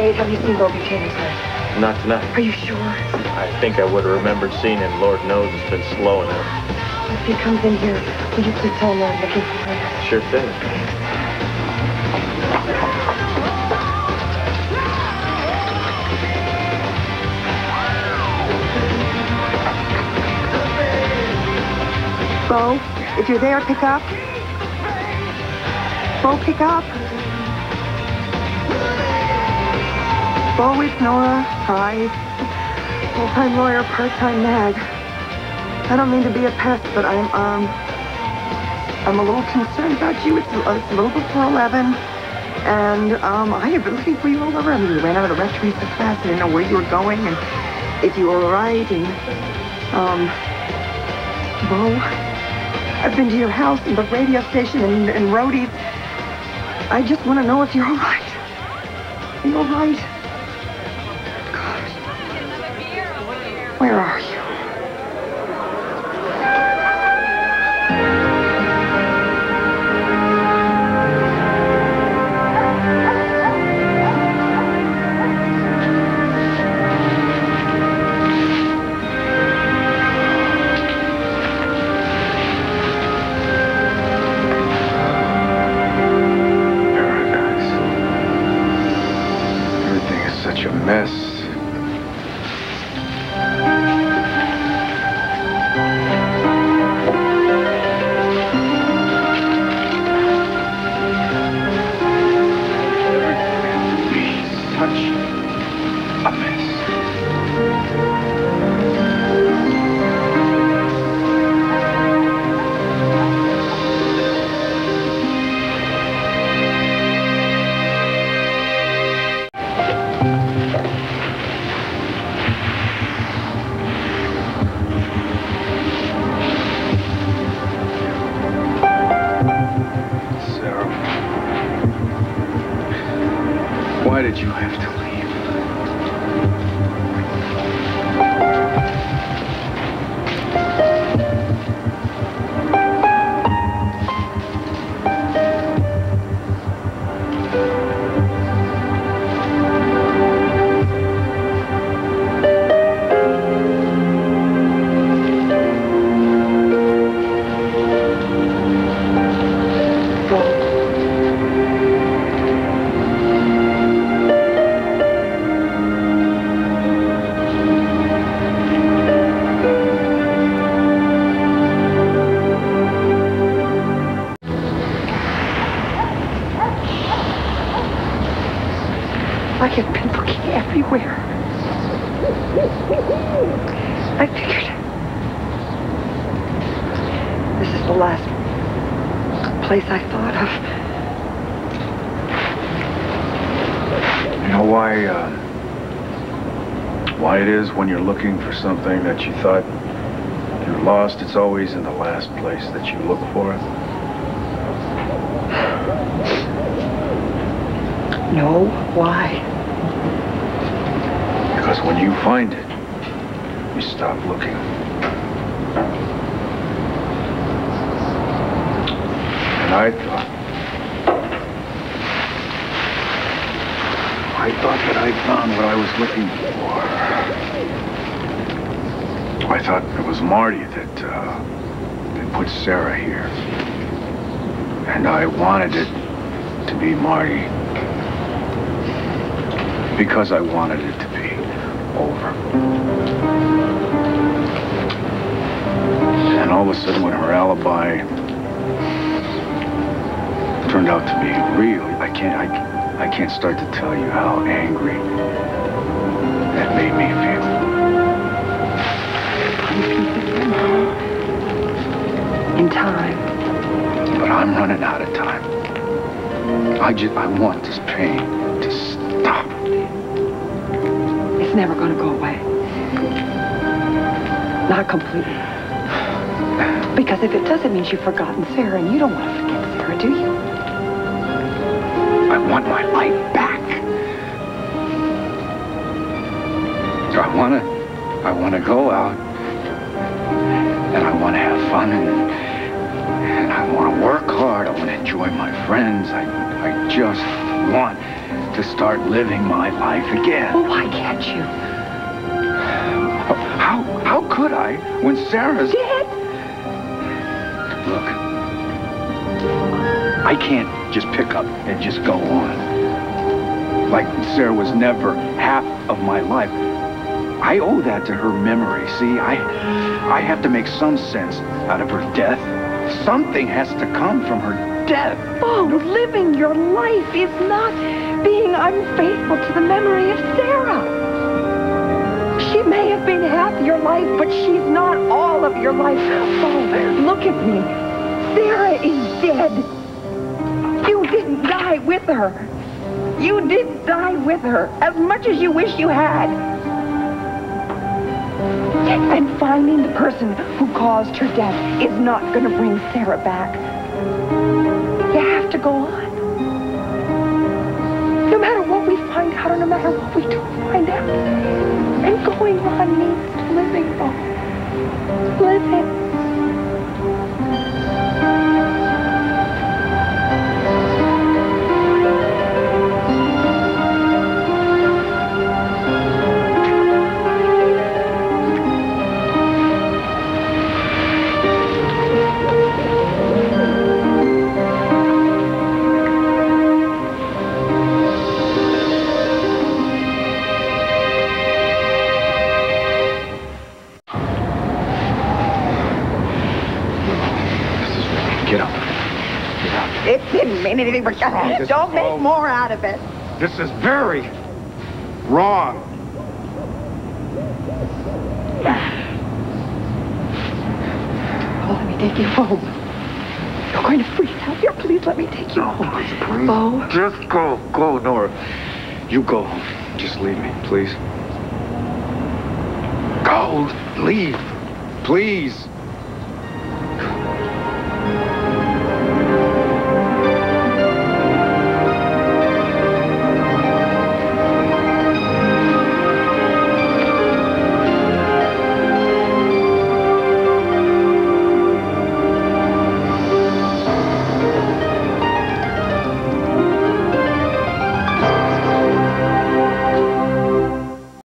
Dave, have you seen Bobby Taylor's last? Not tonight. Are you sure? I think I would have remembered seeing him. Lord knows it's been slow enough. If he comes in here, will you please tell him I'm looking for him? Sure thing. Bo, if you're there, pick up. Bo, pick up. Bo, it's Nora. Hi. Full-time lawyer, part-time nag. I don't mean to be a pest, but I'm a little concerned about you. It's a little before 11, and I have been looking for you all over. I mean, you ran out of the rectory so fast. I didn't know where you were going and if you were all right. And Bo, I've been to your house and the radio station and roadies. I just want to know if you're all right. Are you all right? God. Where are you? Mess. Such a mess. Why did you have to leave? I have been looking everywhere. I figured this is the last place I thought of. You know why it is when you're looking for something that you thought you lost, it's always in the last place that you look for it? No, why? Because when you find it, you stop looking. And I thought that I'd found what I was looking for. I thought it was Marty that put Sarah here. And I wanted it to be Marty. Because I wanted it to be over. And all of a sudden, when her alibi turned out to be real, I can't start to tell you how angry that made me feel. In time. But I'm running out of time. I want this pain to stop. It's never going to go away. Not completely. Because if it does, it means you've forgotten Sarah, and you don't want to forget Sarah, do you? I want my life back. I want to go out, and I want to have fun, and I want to work hard. I want to enjoy my friends. I just want to start living my life again. Well, why can't you? How could I when Sarah's Dead? Look, I can't just pick up and just go on. Like Sarah was never half of my life. I owe that to her memory, see? I have to make some sense out of her death. Something has to come from her death. Oh, living your life is not being unfaithful to the memory of Sarah. She may have been half your life, but she's not all of your life. Oh, look at me. Sarah is dead. You didn't die with her. You didn't die with her, as much as you wish you had. And finding the person who caused her death is not going to bring Sarah back. You have to go on. No matter what we find out, or no matter what we don't find out. And going on means living, Bo. Living. It didn't mean anything but don't make more out of it. This is very wrong. Oh, let me take you home. You're going to freeze out here. Please let me take you home. Please. Bo. Just go. Go, Nora. You go. Just leave me, please. Go. Leave. Please.